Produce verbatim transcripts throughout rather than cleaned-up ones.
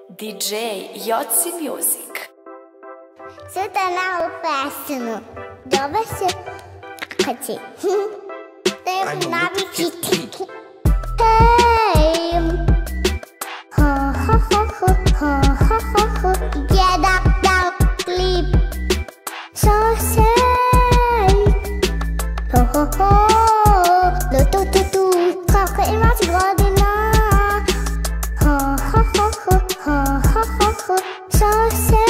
di džej Joci Music. Sutra na upesnu. Dove se kaci? Te navi kiti. Hey. Ha ha ha ha ha ha ha ha. Get up down sleep. So say. Ho ho ho. Lo tu tu tu. Kakak ima si godina. Ha ha ha ha ha ha ha ha. So say.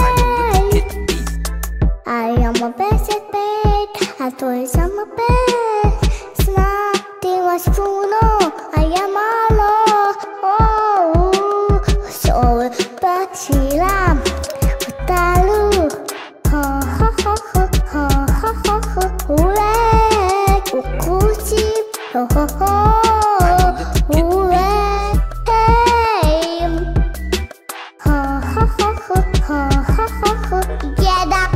I am a best at bed. I toys on my bed. Nothing was true, no. I am alone. Oh, so but she lam. Utalu. Ha ha ha ha ha ha ha ha. Ule, ukuchi. Ho ho ho. Ule, hey. Ha ha ha ha ha ha ha ha. Get up.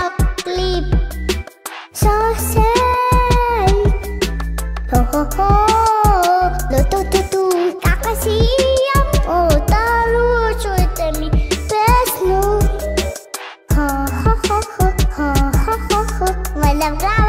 So say, ho ho ho, lo tu tu tu, kakak siam, oh talu cuy temi besnu, ha ha ha ha ha ha ha ha, malam